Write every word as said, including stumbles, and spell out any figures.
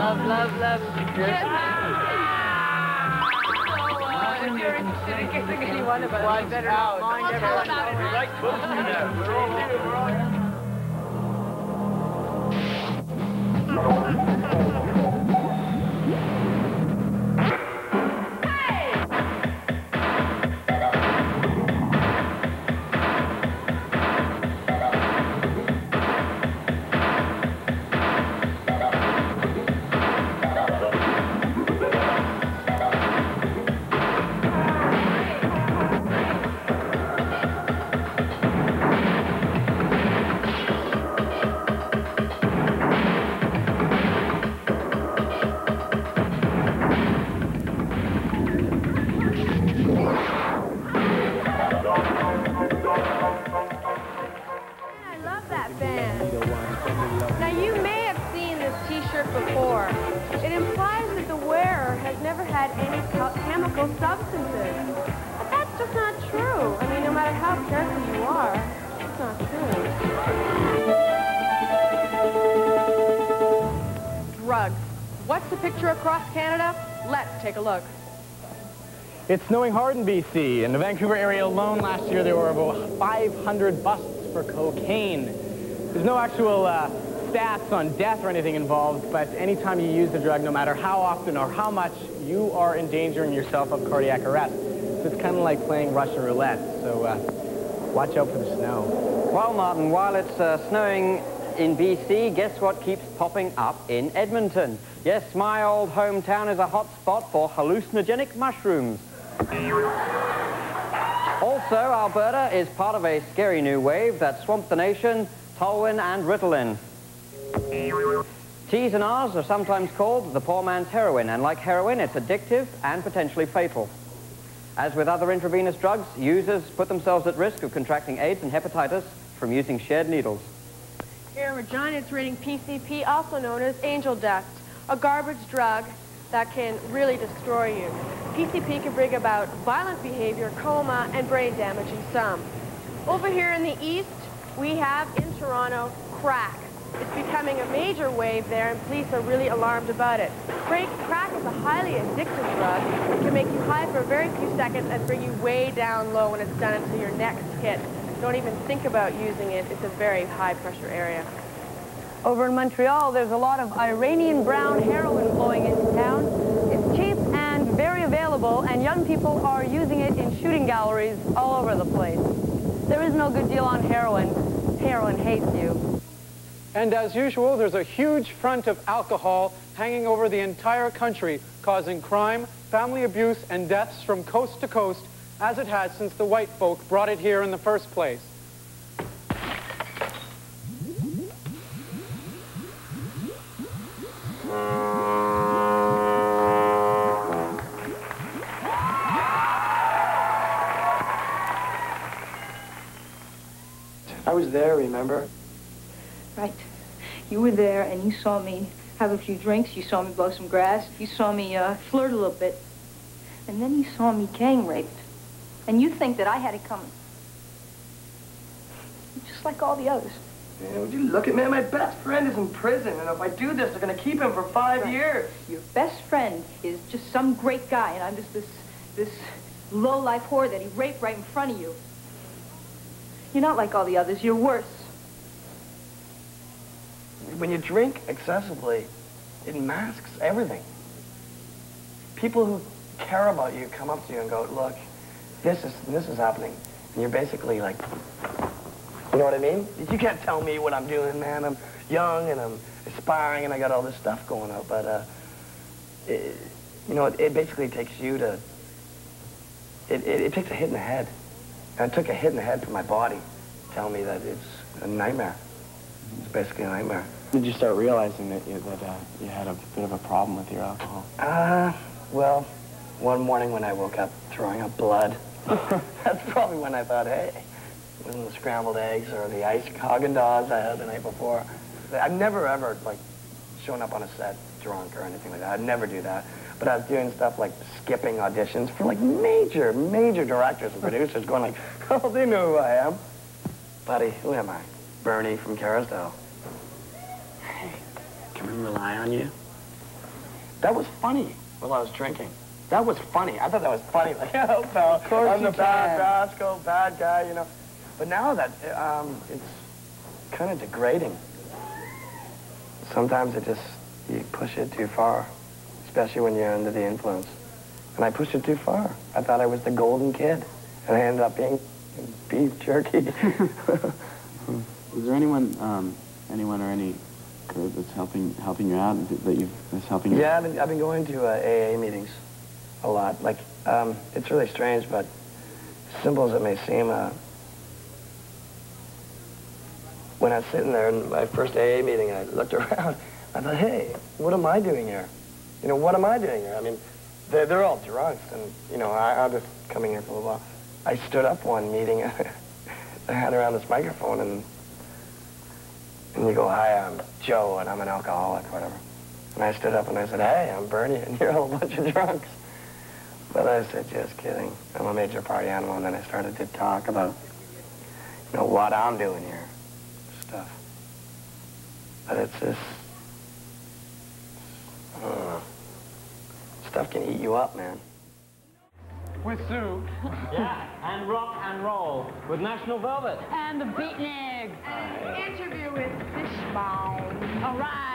Love, love, love. Yes. So, uh, if you're interested in kissing anyone of us, you better not mind everyone. We like boosting that. We're all here. We're all here. Before. It implies that the wearer has never had any chemical substances. But that's just not true. I mean, no matter how careful you are, it's not true. Drugs. What's the picture across Canada? Let's take a look. It's snowing hard in B C. In the Vancouver area alone last year, there were about five hundred busts for cocaine. There's no actual uh, stats on death or anything involved, but anytime you use the drug, no matter how often or how much, you are endangering yourself of cardiac arrest. So it's kind of like playing Russian roulette, so uh, watch out for the snow. Well, Martin, while it's uh, snowing in B C, guess what keeps popping up in Edmonton? Yes, my old hometown is a hot spot for hallucinogenic mushrooms. Also, Alberta is part of a scary new wave that swamped the nation, Tolwyn and Ritalin. T's and R's are sometimes called the poor man's heroin, and like heroin, it's addictive and potentially fatal. As with other intravenous drugs, users put themselves at risk of contracting AIDS and hepatitis from using shared needles. Here in Regina, it's rating P C P, also known as angel dust, a garbage drug that can really destroy you. P C P can bring about violent behavior, coma, and brain damage in some. Over here in the east, we have in Toronto, crack. It's becoming a major wave there, and police are really alarmed about it. Crack, crack is a highly addictive drug. It can make you high for a very few seconds and bring you way down low when it's done until your next hit. Don't even think about using it. It's a very high-pressure area. Over in Montreal, there's a lot of Iranian brown heroin flowing into town. It's cheap and very available, and young people are using it in shooting galleries all over the place. There is no good deal on heroin. Heroin hates you. And as usual, there's a huge front of alcohol hanging over the entire country, causing crime, family abuse, and deaths from coast to coast, as it has since the white folk brought it here in the first place. I was there, remember? Right. You were there, and you saw me have a few drinks. You saw me blow some grass. You saw me uh, flirt a little bit. And then you saw me gang raped. And you think that I had it coming. Just like all the others. Yeah, would you look at me? My best friend is in prison, and if I do this, they're going to keep him for five right. years. Your best friend is just some great guy, and I'm just this, this low-life whore that he raped right in front of you. You're not like all the others. You're worse. When you drink excessively, it masks everything. People who care about you come up to you and go, look, this is, this is happening. And you're basically like, you know what I mean? You can't tell me what I'm doing, man. I'm young and I'm aspiring and I got all this stuff going on. But, uh, it, you know, it, it basically takes you to, it, it, it takes a hit in the head. And it took a hit in the head from my body to tell me that it's a nightmare. It's basically a nightmare. Did you start realizing that you, that, uh, you had a bit of a problem with your alcohol? Uh, well, one morning when I woke up throwing up blood, that's probably when I thought, hey, it wasn't the scrambled eggs or the iced Haagen-Dazs I had the night before. I've never ever, like, shown up on a set drunk or anything like that. I'd never do that. But I was doing stuff like skipping auditions for, like, major, major directors and producers going like, oh, they know who I am. Buddy, who am I? Bernie from Carousel. Hey, can we rely on you? That was funny while I was drinking. That was funny. I thought that was funny. Like, oh, pal, I'm the bad rascal, bad guy, you know. But now that, um, it's kind of degrading. Sometimes it just, you push it too far, especially when you're under the influence. And I pushed it too far. I thought I was the golden kid, and I ended up being beef jerky. Is there anyone, um, anyone or any group that's helping helping you out, that you that's helping you? Yeah, I've been, I've been going to uh, A A meetings a lot. Like, um, it's really strange, but simple as it may seem, uh, when I was sitting there in my first A A meeting, I looked around. I thought, hey, what am I doing here? You know, what am I doing here? I mean, they're, they're all drunks, and, you know, I, I'm just coming here for a little while. I stood up one meeting, I had around this microphone, and, and you go, hi, I'm Joe, and I'm an alcoholic, whatever. And I stood up and I said, hey, I'm Bernie, and you're all a bunch of drunks. But I said, just kidding. I'm a major party animal, and then I started to talk about, you know, what I'm doing here, stuff. But it's this, I don't know. Stuff can eat you up, man. With Sue. Yeah, and rock and roll with National Velvet. And the Beatniks. And an interview with Fishbone. All right.